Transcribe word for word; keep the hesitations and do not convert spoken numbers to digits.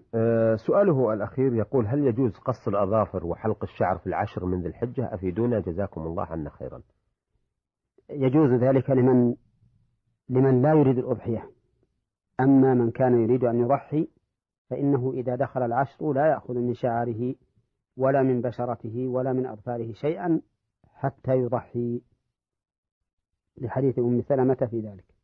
أه سؤاله الأخير يقول: هل يجوز قص الأظافر وحلق الشعر في العشر من ذي الحجة؟ أفيدونا جزاكم الله عنا خيرا. يجوز ذلك لمن لمن لا يريد الأضحية. أما من كان يريد أن يضحي فإنه إذا دخل العشر لا يأخذ من شعره ولا من بشرته ولا من أظفاره شيئا حتى يضحي، لحديث أم سلمة في ذلك.